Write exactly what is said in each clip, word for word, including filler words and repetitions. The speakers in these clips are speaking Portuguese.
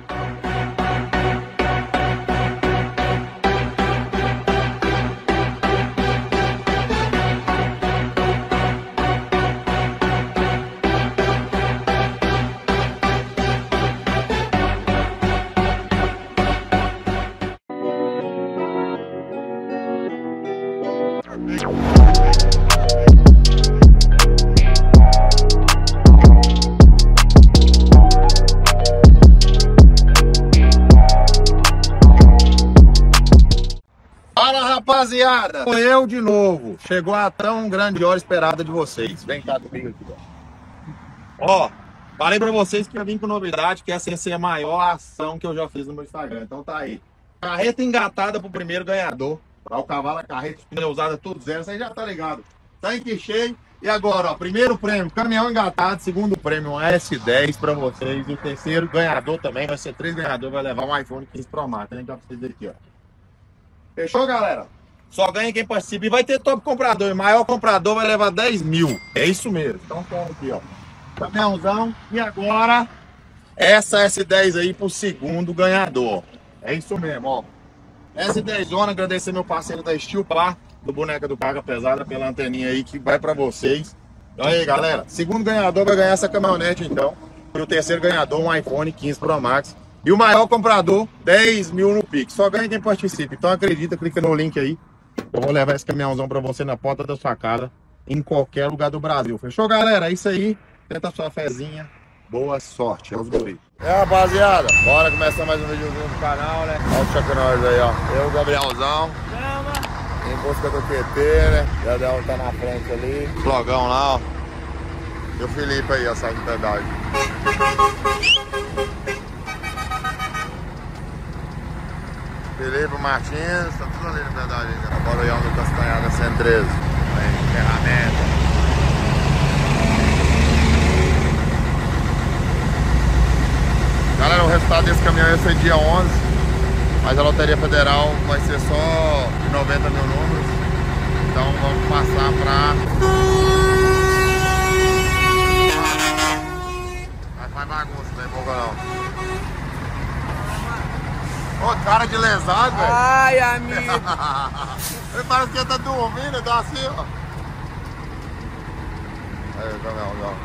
Rapaziada, sou eu de novo. Chegou a tão grande hora esperada de vocês. Vem cá comigo aqui, ó. Ó, falei pra vocês que eu vim com novidade, que essa ia ser a maior ação que eu já fiz no meu Instagram. Então tá aí. Carreta engatada pro primeiro ganhador. Pra o cavalo, a carreta, pneu usada, tudo zero. Você já tá ligado. Tanque cheio. E agora, ó, primeiro prêmio, caminhão engatado. Segundo prêmio, um S dez pra vocês. E o terceiro ganhador também, vai ser três ganhadores, vai levar um iPhone quinze Pro Max. A gente vai precisar aqui, ó. Fechou, galera? Só ganha quem participa. E vai ter top comprador. O maior comprador vai levar dez mil. É isso mesmo. Então toma aqui, ó. Caminhãozão. E agora, essa S dez aí pro segundo ganhador. É isso mesmo, ó. S dez zona, agradecer meu parceiro da Steel Par, do Boneca do Carga Pesada, pela anteninha aí que vai pra vocês. Então aí, galera. Segundo ganhador vai ganhar essa caminhonete, então. Pro terceiro ganhador, um iPhone quinze Pro Max. E o maior comprador, dez mil no Pix. Só ganha quem participa. Então acredita, clica no link aí. Eu vou levar esse caminhãozão pra você na porta da sua casa, em qualquer lugar do Brasil. Fechou, galera? É isso aí. Tenta a sua fezinha. Boa sorte. É os guri. É, rapaziada. Bora começar mais um videozinho do canal, né? Olha o Chuck Norris aí, ó. Eu, o Gabrielzão. Chama. Em busca do Q T, né? O Gabriel tá na frente ali. Flogão lá, ó. E o Felipe aí, ó, saindo de pedágio. Felipe Martins, tá tudo ali na verdade ainda. Agora o Ião do Castanhada cento e treze. Aí, ferramenta. Galera, o resultado desse caminhão ia ser dia onze, mas a Loteria Federal vai ser só de noventa mil números. Então vamos passar pra... Mas faz bagunça, não é pouco não. Ô, cara de lesado, velho. Ai, amigo. Ele parece que ele tá dormindo, tá assim, ó. Aí, caminhão, não.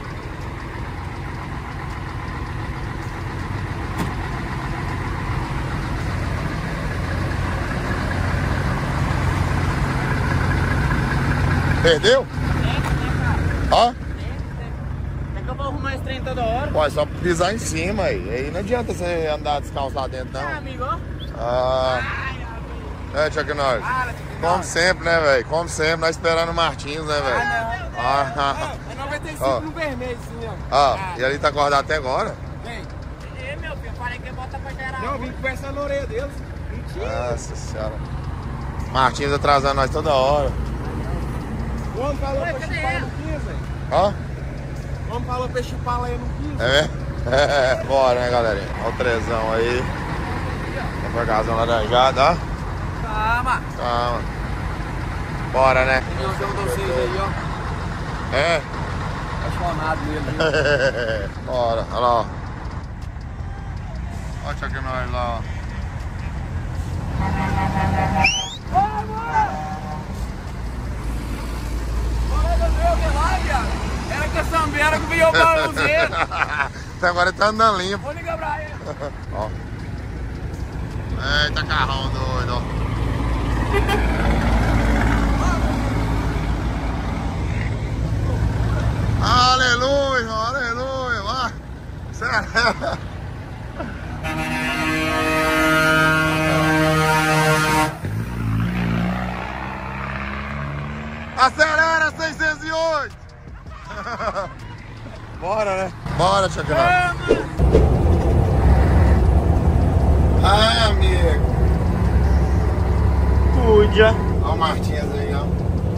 Perdeu? Ó. É que eu vou arrumar esse trem toda hora. Pô, é só pisar em cima aí. Aí não adianta você andar descalço lá dentro, não. É, amigo, ó. Ah. Ai, amigo. É, Chuck Norris. Para, Chuck Como Norris. sempre, né, velho? Como sempre, nós esperando o Martins, né, velho? Ah, não. Ah, É noventa e cinco ó. no vermelho, sim, ó. ó, e ali tá acordado até agora? Vem. É, meu filho, parei que bota pra gerar. Não, eu vim conversar na orelha deles. Mentira. Nossa senhora. Martins atrasando nós toda hora. O homem falou pra chupar lá no quinze, velho. Ó. O homem falou pra chupar lá no quinze. É mesmo? É, bora, né, galerinha? Olha o trezão aí. Devagarzinho laranjado, ó. Calma. Calma. Bora, né? Eu dou vocês aí, ó. É? Apaixonado nele. Bora, olha lá, ó. Olha o Chuck Norris lá, ó. Era que a Sambeira que veio o barulzeiro. Até agora ele tá andando limpo. Vou ligar pra ele. Ó. Eita, carrão doido, ó. Aleluia, aleluia. Vai. Sério. Acelera, seiscentos e oito! Bora, né? Bora, Chuck Norris. Ai, amigo. Cuida. Olha o Martins aí, ó.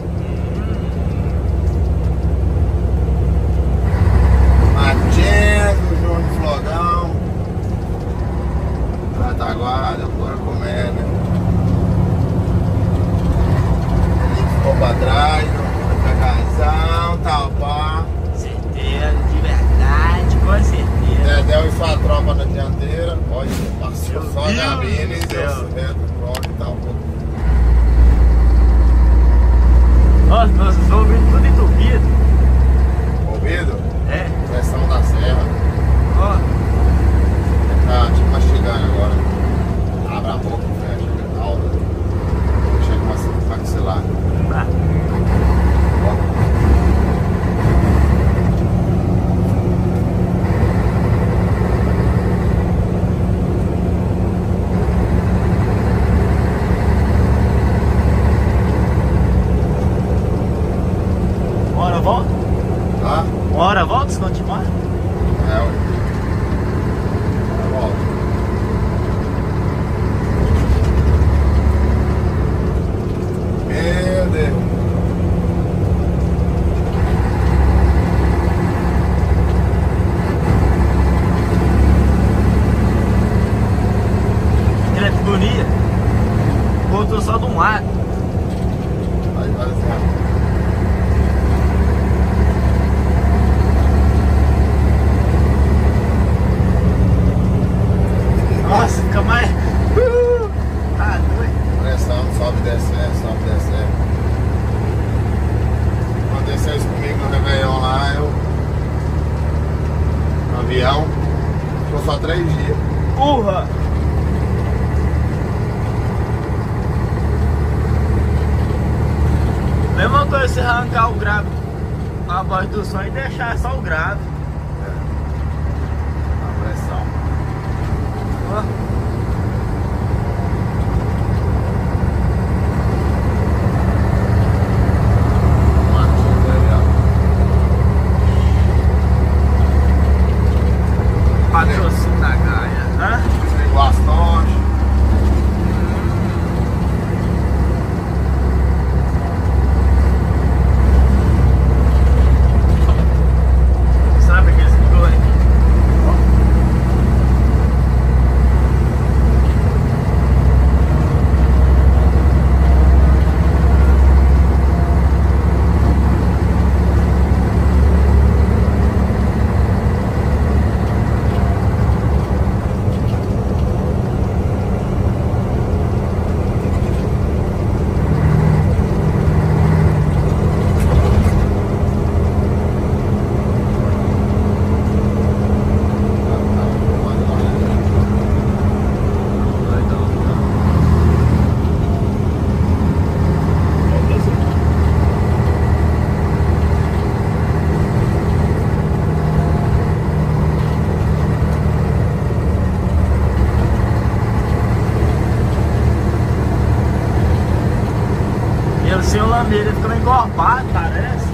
Martins, o Júnior Flogão. Retaguarda, bora comer, né? Ele ficou pra trás, devagarzinho, tal, pá. Certeza, de verdade, com certeza. Dedéu e sua tropa no dianteira, olha, passou Meu só a Deus gabine e do deu céu. vento, pronto e tal. Nossa, nós estamos ouvindo tudo entupido. Ouvido? É. Pressão da serra. Ó. Tá tipo mastigando agora. Abre a boca, fecha, alta. Chega uma maxilar. Tá. Bora, volta? Tá? Bora, volta se continuar? É, ué. Volta. Meu Deus. Aquela figurinha. Voltou só de um lado. Vai, vai, vai. Nossa, fica mais. Uh, tá doido. Pressão, sobe e desce, sobe e desce. Aconteceu isso comigo no Réveillon lá, eu. No avião. Ficou só três dias. Urra! Levantou esse arrancar o grave na voz do som e deixar só o grave. A pressão. Ó. Martins aí, ó. Patrocínio da Gaia. Hã? Desligou as tochas. Sabe aqueles bidões? E o seu lambeiro ficou encorpado, parece.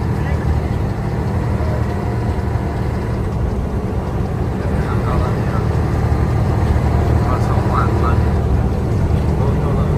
Passou um lado lá. Voltou lá.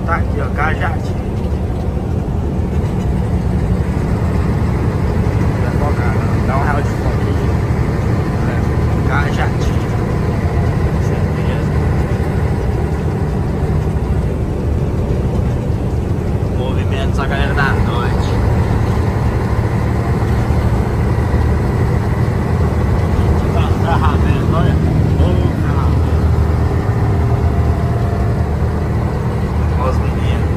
Tá aqui, ó, Cajate. Dá um real de foto. Cajate. Certeza. Movimento só a galera da noite. Tá rabendo, olha. Ô, caramba. Olha os meninos.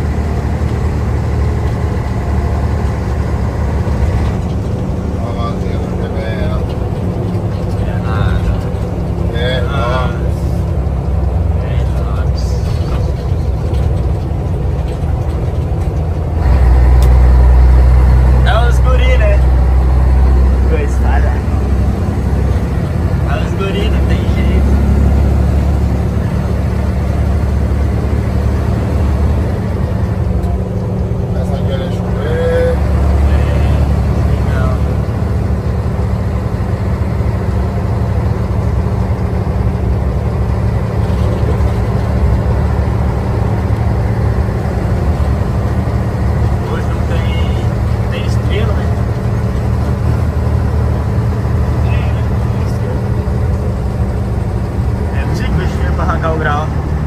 O grau.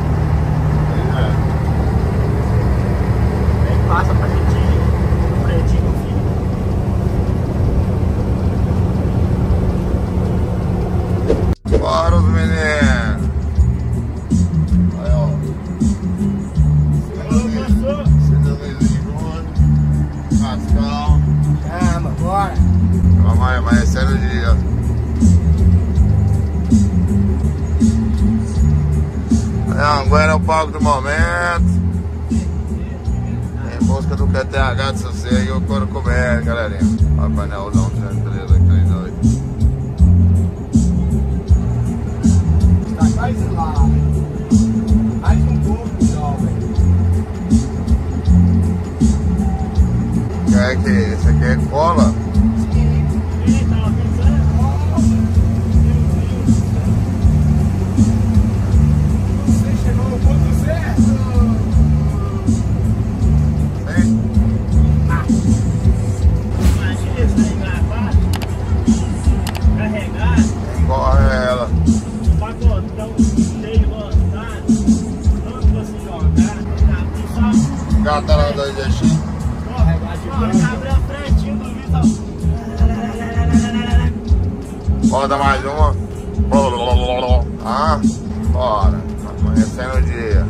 Aí passa pra gente ir pretinho, filho. Bora, os meninos. Aí, ó. Pascal. Chama, bora. Vamos aí, amanhecendo o dia. Agora é o palco do momento. Em busca do Q T H de sossego e o couro coberto, galerinha. Olha o painelzão trezentos e treze, oitocentos e trinta e oito. Tá quase lá. Mais um pouco só, velho. Quer que esse aqui é cola? Gata lá dois X. Roda mais uma. Ah, bora. Amanhecendo o dia.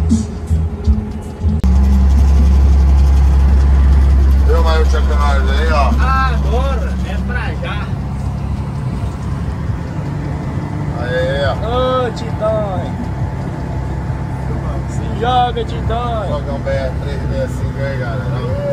Viu mais o championnat aí, ó? Agora é pra já. Aí, ó. Ô, Titãs. Se joga, Titãs. Joga um B R três, B R cinco aí, galera.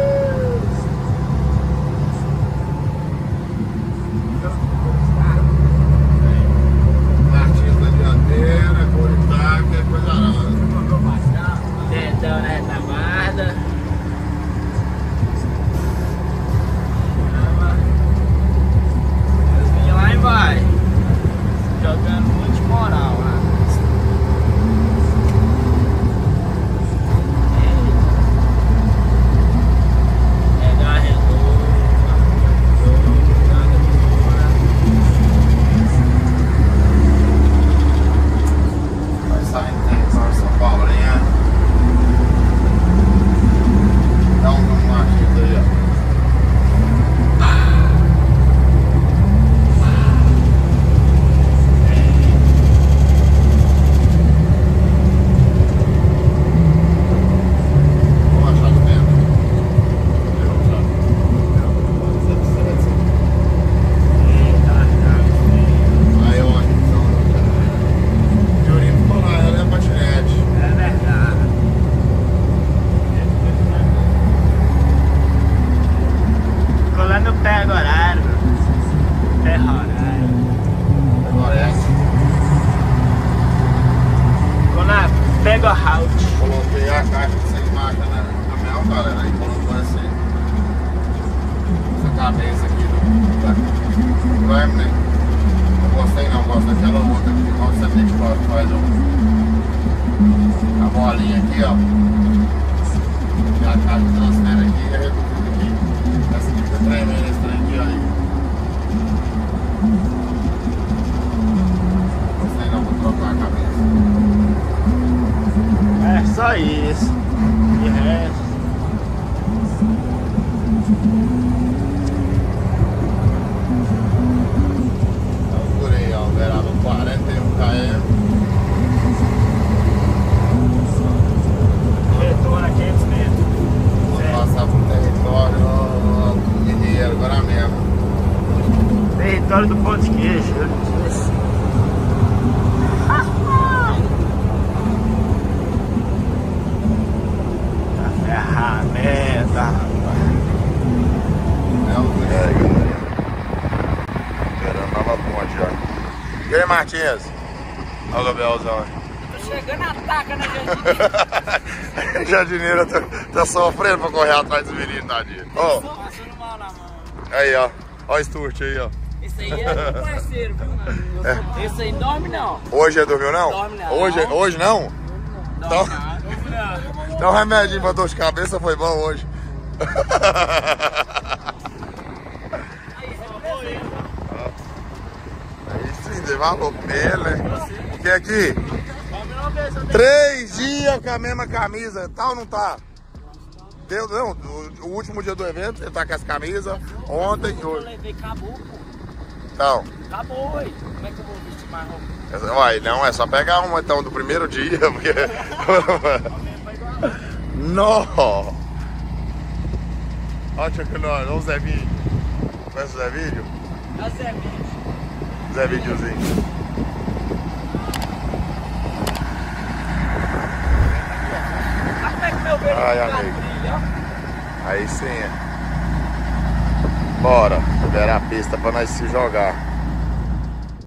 Martins da dianteira, Coritaca, coisa nada. Tentando essa guarda. Os meninos lá e vai. Jogando muito moral lá. Pega a route. Coloquei a caixa sem marca na caminhão, galera, aí colocou assim. Essa cabeça aqui do, da, do Eminem. Não gostei não, gosto daquela outra aqui, igual o setenta e quatro faz um, a bolinha aqui, ó. velocidade do transfer aqui é reduzido aqui. Essa aqui fica tremendo esse trem aqui, aí. Esse aí não, vou trocar a cabeça. É só isso. De resto. Alturei, ó, verava quarenta e um quilômetros. Retorno a quinhentos metros. Vou passar pro território mineiro agora mesmo. Território do Pão de Queijo. A ferramenta, rapaz. É o que é, galera. Esperando nova ponte já. E aí, Martins? Olha o Gabrielzão aí. Tô chegando, ataca na gente. Jardineira tá, tá sofrendo pra correr atrás dos meninos, tadinho. Ó, Passando mal na mão. aí, ó. Ó o Sturt aí, ó. Esse aí é meu parceiro, viu? É. Esse aí dorme não. Hoje é dormiu, não? Dorme não. Hoje, hoje não? Então, Dorme não. então, remedinho pra dor de cabeça foi bom hoje. Aí sim, deu valor pra ele, né? Porque aqui, três dias com a mesma camisa, tá ou não tá? Deu, não, o, o último dia do evento, ele tá com essa camisa, ontem e Eu hoje. levei, acabou, pô. Então, Acabou, ué. Como é que eu vou vestir mais roupa? essa- uai, não, é só pegar uma então do primeiro dia, porque. Não! Olha o Chuck Norris, olha o Zé Vídeo. Conhece o Zé Vídeo? É o Zé Vídeo. Zé Videozinho. Mas como é que meu velho Ai, fica amigo. trilha, ó? Aí sim. Bora, liberar a pista pra nós se jogar.